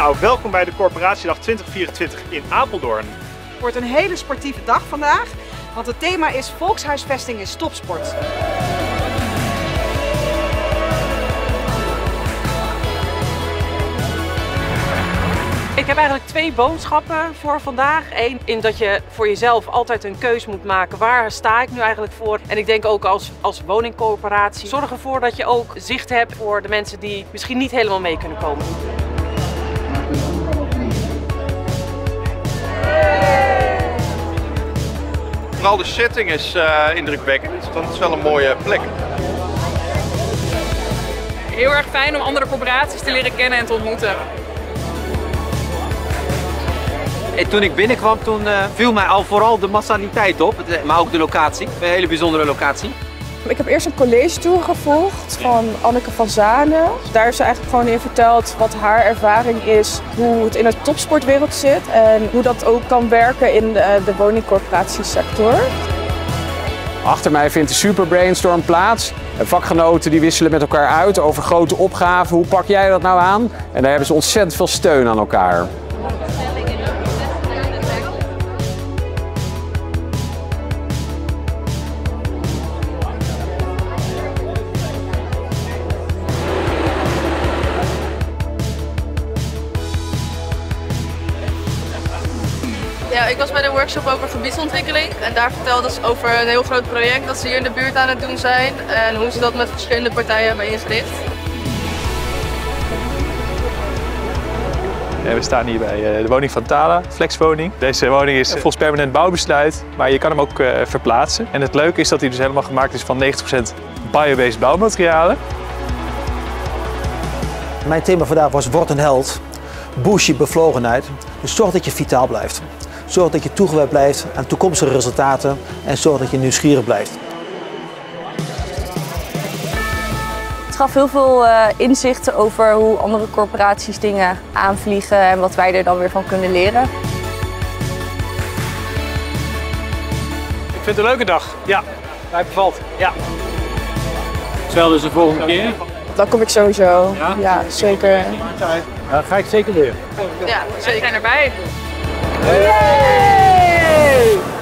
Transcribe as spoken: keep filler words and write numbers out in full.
Nou, welkom bij de Corporatiedag twintig vierentwintig in Apeldoorn. Het wordt een hele sportieve dag vandaag, want het thema is volkshuisvesting is topsport. Ik heb eigenlijk twee boodschappen voor vandaag. Eén in dat je voor jezelf altijd een keus moet maken. Waar sta ik nu eigenlijk voor? En ik denk ook als, als woningcorporatie. Zorg ervoor dat je ook zicht hebt voor de mensen die misschien niet helemaal mee kunnen komen. Vooral de setting is uh, indrukwekkend. Dat is wel een mooie plek. Heel erg fijn om andere corporaties te leren kennen en te ontmoeten. En toen ik binnenkwam, toen uh, viel mij al vooral de massaliteit op, maar ook de locatie. Een hele bijzondere locatie. Ik heb eerst een college tour gevolgd van Anneke van Zanen. Daar heeft ze eigenlijk gewoon in verteld wat haar ervaring is, hoe het in de topsportwereld zit en hoe dat ook kan werken in de, de woningcorporatiesector. Achter mij vindt de Super Brainstorm plaats. Vakgenoten die wisselen met elkaar uit over grote opgaven. Hoe pak jij dat nou aan? En daar hebben ze ontzettend veel steun aan elkaar. Ja, ik was bij de workshop over gebiedsontwikkeling en daar vertelden ze over een heel groot project dat ze hier in de buurt aan het doen zijn en hoe ze dat met verschillende partijen hebben ingericht. Ja, we staan hier bij de woning van Thala, flexwoning. Deze woning is volgens permanent bouwbesluit, maar je kan hem ook uh, verplaatsen. En het leuke is dat hij dus helemaal gemaakt is van negentig procent biobased bouwmaterialen. Mijn thema vandaag was word een held. Boost je bevlogenheid. Dus zorg dat je vitaal blijft. Zorg dat je toegewijd blijft aan toekomstige resultaten en zorg dat je nieuwsgierig blijft. Het gaf heel veel uh, inzichten over hoe andere corporaties dingen aanvliegen en wat wij er dan weer van kunnen leren. Ik vind het een leuke dag. Ja, mij bevalt. Ja. Zowel dus de volgende keer. Dan kom ik sowieso. Ja, ja zeker. Ja, ga ik zeker weer. Ja, zeker. Wij zijn erbij. Hey!